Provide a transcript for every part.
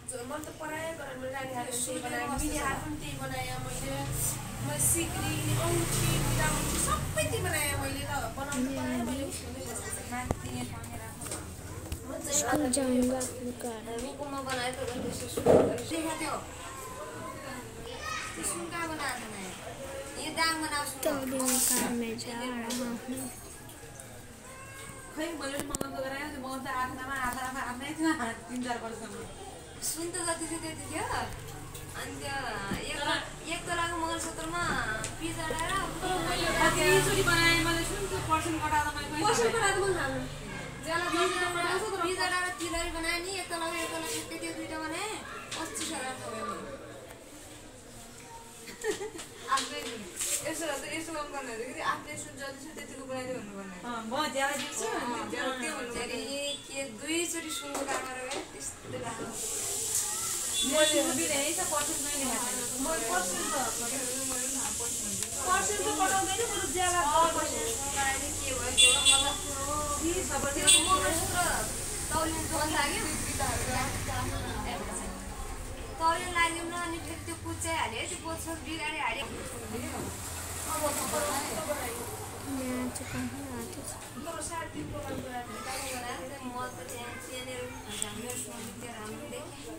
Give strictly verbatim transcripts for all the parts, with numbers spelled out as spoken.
मन त पराए गरेर मैले रानी हात त्यही बनाएँ मिनी हात पनि त्यही बनाएँ मैले मैले सिक्री औँठी बुढाउठी सबै त्यही बनाएँ मैले त बनाउनु पराएँ मैले स्कूल जाऊंगा रुकुमा बनाए तो त्यसो देखा थियो सुन का बना था ये दांग बनाओ तो दिन का मैं जा रहा हूँ खै मैले मगन त गराए त्यो मगन त आठनामा आठनामा आफ्नै थियो तीन चार वर्षमा सुन त जति थियो त्यति थियो अनि त्यो एक एक तलाको मङ्गलसूत्रमा पिज्जा ल्याएर एकचोटि बनाएँ मैले सुन त्यो पर्सन कटाउँदा मैले पर्सन कटाउँदा मैले हाल्नु ज्याला पिज्जा ल्याएर तिलरी बनाएँ नि एक तलाको एक तलाको त्यो दुईटा बनाएँ पच्चिस हजार भयो आफ्नै यसो त यसो काम गर्नु कि आफ्नै सुन जति छ त्यतिको बनाइदियो भन्नुपर्ने म ज्याला दिन्छु त्यो भन्छ अरे के दुईचोटि सुनको काम गरेर त्यस्तो राख्नु मैले दिने छ पर्सन मैले हाल्नु मैले पर्सन त पर्सन त पठाउँदैन बरु ज्याला दस पर्सेन्ट लगाएर के भयो के मतलब बिस पर्सेन्ट मङ्गलसूत्र तौलिन दुःख लाग्यो तौलिन लाग्यो न अनि फेरि त्यो कुच्चाइ हाल्यो त्यो बोच्छ बिगाडी हाल्यो मैं चिकन बनाती तर साढे तिन प्रोग्राम गराएको म त त्यहाँ त्यहाँनिर हाम्रो सोधिदिएर राम्रो देखेँ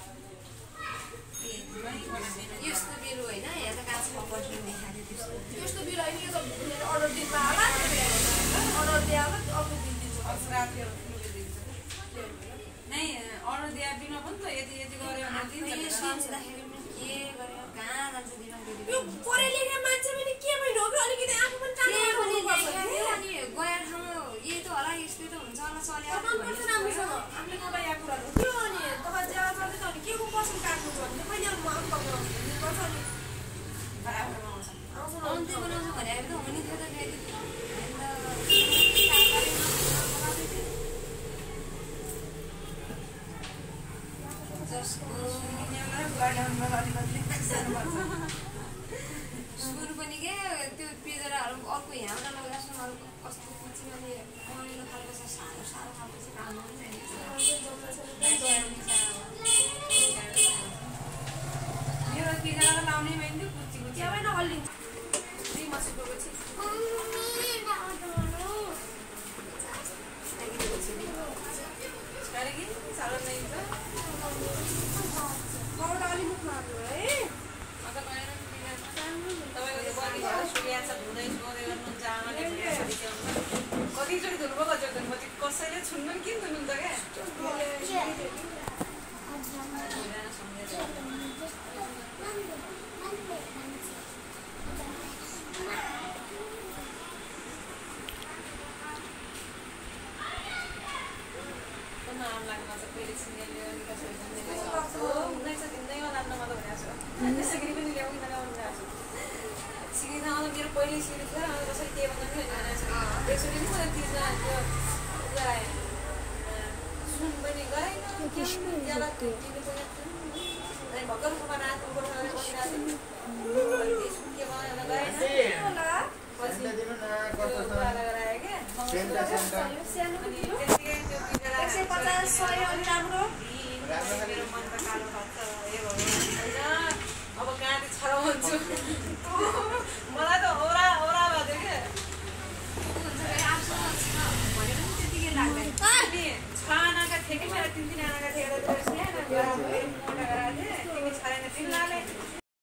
यस्तो बिरु होइन यहाँ त काँच पर्सन देखाएको त्यस्तो यस्तो बिरु होइन यो त अर्डर दिनु होला अर्डर दिए होला अर्को दिन दिन्छु राति नै अर्डर दिए बिना पनि त यति यति गऱ्यो भने दिन्छ सोच्दाखेरि पनि के गर्यो कहाँ जान्छ दिमाग यो पढे लेखे मान्छे पनि के भइनो हो अलिकति आफू पनि अनि गएर ठाउँमा यही त होला यस्तै त हुन्छ होला चल्यो राम्रोसँग आफूले नपाएको कुरा हो त्यो अनि तपाईँ ज्यादा गर्दै त अनि के को पर्सन काट्नु छ भने मैले म आफू बनाउँछु अनि बराबरमा आउँछ अन्त्य बनाउँछु भने त हुने थियो त सुरु पनि के त्यो पिजराहरू अर्को यहाँबाट लगाएर सुन कस्तो कुचिमाले मरिलो खालको छ सानो सानो खालको चाहिँ काम हुन्छ मेरो पिजरा लाउने भएन नि कुची कुची त्यहाँ नहल्लिन्छ दुई मसिको पछि अरे कि साह्रो नै छ कबाट अलि मुख लाग्यो है अन्त गएर तपाईँको त्यो बडी घर सुरिया छ धुँदै धुँदै गर्नुहुन्छ आमाले कतिचोटि धुनुभयो कतिचोटि धुनुभयो त्यो कसैले छुन्नु पनि किन धुनुहुन्छ क्या नाम लाग्नु छ फेरि सिङ्गलले हुँदैछ दिँदैमा लाग्नु मलाई भनिरहेको छु सिक्री पनि ल्याउँ किन ल्याउनु भएको छु सिक्री त मेरो पहिल्यै सिक्री थियो अनि कसरी के भन्दा पनि भनिरहेको छु एकचोटि नि मलाई तिर्न त्यो गराएँ सुन पनि गराएन ज्यादा तिर्नु पऱ्यो अनि भर्खर रुखमा रात बसिरहेको सुन के बनाएर गराएन पछि गराएँ क्या पचास सय अलि राम्रो मेरो मन त कालो भएको छ ए भगवान् अब कहाँ चाहिँ छराउँछु मलाई त औरा औरा भएको थियो क्या छ आनाका थिएँ कि मेरो तिन तिन आनाका थिएँ एउटा सानो मोटा गराएको थिएँ तिमी छरेन तिमीलाई